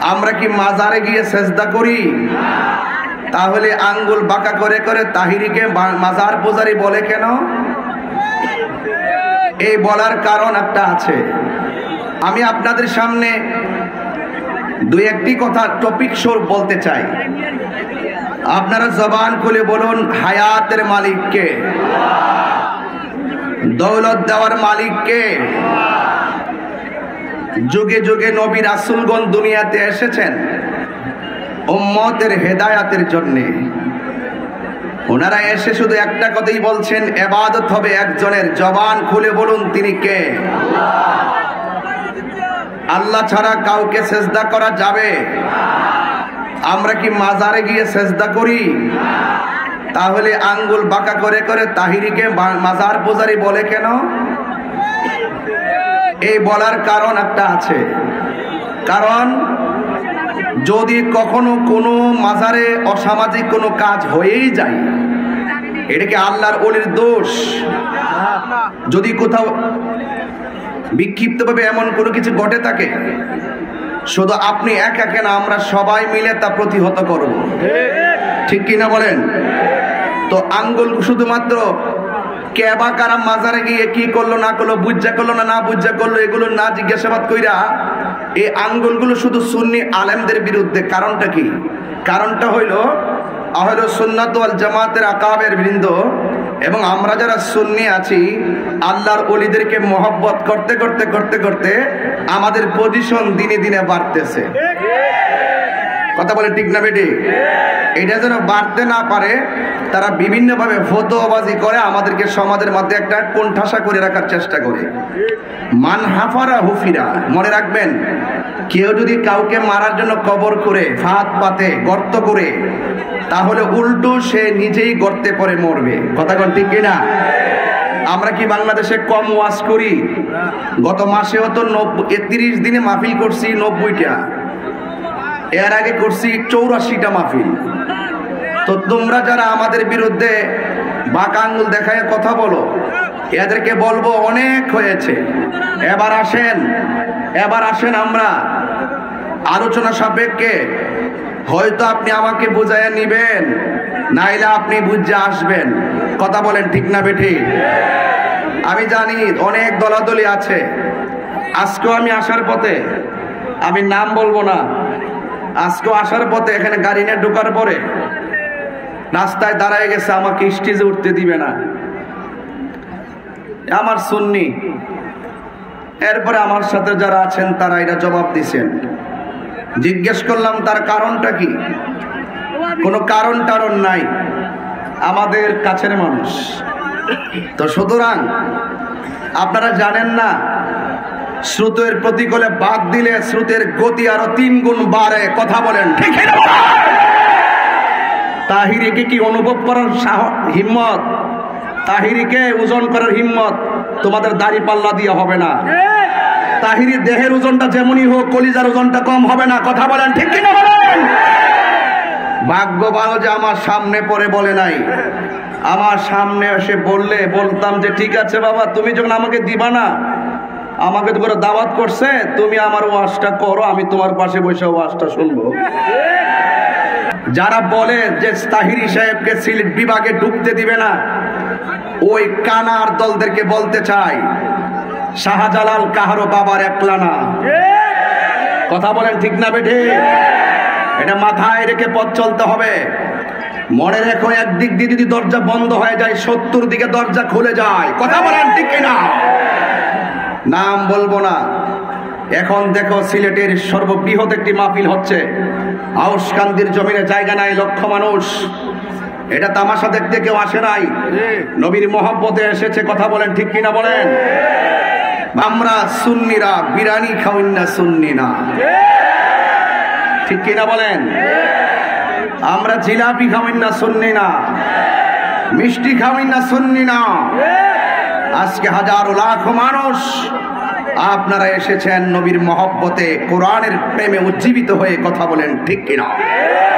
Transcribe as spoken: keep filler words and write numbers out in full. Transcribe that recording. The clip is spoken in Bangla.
আমরা কি মাজারে গিয়ে সেজদা করি? তাহলে আঙ্গুল বাঁকা করে করে তাহিরিকে মাজার পূজারি বলে কেন? এই বলার কারণ একটা আছে। আমি আপনাদের সামনে দুই একটি কথা টপিক স্বরূপ বলতে চাই। আপনারা জবান খুলে বলুন, হায়াতের মালিক কে? দৌলত দেওয়ার মালিক কে? যুগে যুগে নবী রাসূলগণ দুনিয়াতে এসেছেন উম্মতের হেদায়াতের জন্য। ওনারা এসে শুধু একটা কথাই বলছেন, ইবাদত হবে একজনের। জবান খুলে বলুন, তিনি কে? আল্লাহ ছাড়া কাউকে সেজদা করা যাবে? আমরা কি মাজারে গিয়ে সেজদা করি? তাহলে আঙ্গুল বাঁকা করে করে তাহিরিকে মাজার পূজারি বলে কেন? এই বলার কারণ একটা আছে। কারণ যদি কখনো কোনো মাজারে অসামাজিক কোনো কাজ হয়েই যায়, এটা কি আল্লাহর ওলির দোষ? যদি কোথাও বিক্ষিপ্তভাবে এমন কোনো কিছু ঘটে থাকে, শুধু আপনি একা কেন, আমরা সবাই মিলে তা প্রতিহত করব, ঠিক কিনা বলেন? তো আঙ্গুল শুধুমাত্র কে বা কারা মাজারে গিয়ে কি করলো না করলো, বুঝা করলো না না বুঝা করলো, এগুলো না জিজ্ঞাসাবাদ কইরা এই আঙ্গুলগুলো শুধু সুন্নি আলেমদের বিরুদ্ধে। কারণটা কি? কারণটা হইল আহলে সুন্নাত ওয়াল জামাতের আকাবের বৃন্দ এবং আমরা যারা সুন্নি আছি, আল্লাহর ওলিদেরকে মহব্বত করতে করতে করতে করতে আমাদের পজিশন দিনে দিনে বাড়তেছে। কথা বলে ঠিক না বেটি? এটা যেন বাড়তে না পারে, তারা বিভিন্নভাবে ফতোয়াবাজি করে আমাদেরকে সমাজের মধ্যে একটা কোণঠাসা করে রাখার চেষ্টা করে। মান হাফারা হুফিরা, মনে রাখবেন, কেউ যদি কাউকে মারার জন্য কবর করে ফাঁদ পাতে গর্ত করে, তাহলে উল্টো সে নিজেই গর্তে পড়ে মরবে। কথা কোন ঠিক কিনা? আমরা কি বাংলাদেশে কম ওয়াজ করি? গত মাসেও তো একত্রিশ দিনে মাহফিল করছি নব্বইটা, এর আগে করছি চৌরাশিটা মাহফিল। তো তোমরা যারা আমাদের বিরুদ্ধে বাঁকা আঙ্গুল দেখায় কথা বলো, এদেরকে বলবো অনেক হয়েছে। এবার আসেন এবার আসেন আমরা আলোচনা সাপেক্ষে। হয়তো আপনি আমাকে বুঝাইয়া নিবেন, নাইলে আপনি বুঝে আসবেন। কথা বলেন ঠিক না বেঠি? আমি জানি অনেক দলাদলি আছে। আজকেও আমি আসার পথে, আমি নাম বলবো না, আজকেও আসার পথে এখানে গাড়ি নিয়ে ঢোকার পরে রাস্তায় দাঁড়ায় গেছে, আমাকে স্টেজে উঠতে দিবে না। আমার সুন্নি, এরপরে আমার সাথে যারা আছেন তারা এটা জবাব দিছেন। জিজ্ঞেস করলাম তার কারণটা কি? কোনো কারণ টারণ নাই, আমাদের কাছের মানুষ। তো সুতরাং আপনারা জানেন না, স্রোতের প্রতিকূলে বাদ দিলে স্রোতের গতি আরো তিন গুণ বাড়ে। কথা বলেন ঠিক? তাহিরিকে কি অনুভব করার হিম্মত, তাহিরিকে ওজন করার হিম্মত তোমাদের দাড়ি পাল্লা দিয়ে হবে না। তাহিরি দেহের ওজনটা যেমনই হোক, কলিজার ওজনটা কম হবে না। কথা বলেন ঠিক কিনা বলেন? ভাগ্য ভালো যে আমার সামনে পড়ে বলে নাই। আমার সামনে এসে বললে বলতাম যে ঠিক আছে বাবা, তুমি যখন আমাকে দিবা না, আমাকে তো করে দাওয়াত করছে, তুমি আমার ওয়াজটা করো, আমি তোমার পাশে বসে ওয়াজটা শুনবো। যারা বলে যে তাহিরি সাহেবকে সিলেট বিভাগে ঢুকতে দিবে না, ওই কানার দলদেরকে বলতে চাই, শাহজালাল কাহারো বাবার একলা না। কথা বলেন ঠিক না বেঠে? এটা মাথায় রেখে পথ চলতে হবে। মনে রেখো, একদিক দিয়ে যদি দরজা বন্ধ হয়ে যায়, সত্তর দিকে দরজা খুলে যায়। কথা বলেন ঠিক কিনা? নাম বলবো না। এখন দেখো, সিলেটের সর্ববৃহৎ একটি মাহফিল হচ্ছে, আউশকান্দির জমিনে জায়গা নাই, লক্ষ মানুষ। এটা তামাশা দেখতে কেউ আসে নাই, নবীর মহব্বতে এসেছে। কথা বলেন ঠিক কিনা বলেন? আমরা সুন্নিরা বিরিয়ানি খাওয়াই না, সুন্নি না, ঠিক কিনা বলেন? আমরা জিলাপি খাওয়াই না, সুন্নি না, মিষ্টি খাওয়াই না, সুন্নি না। আজকে হাজারো লাখ মানুষ আপনারা এসেছেন নবীর মহব্বতে, কোরআনের প্রেমে উজ্জীবিত হয়ে। কথা বলেন ঠিক কিনা?